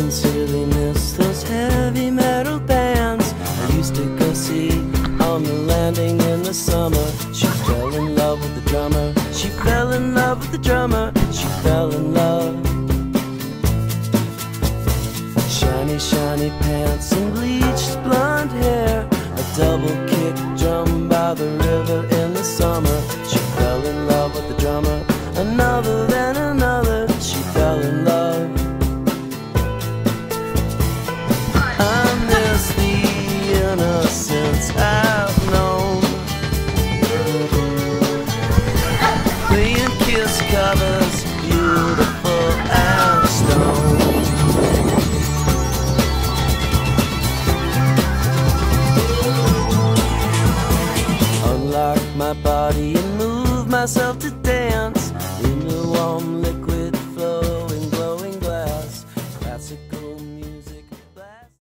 sincerely miss those heavy metal bands I used to go see on the landing in the summer. She fell in love with the drummer. She fell in love with the drummer. She fell in love. Shiny, shiny pants and bleached blonde hair, a double kick drum by the river in the summer. She fell in love with the drummer. Another then another, she fell in love. I miss the innocence I've known, playing Kiss covers, beautiful as stone. Unlock my body and move myself to death.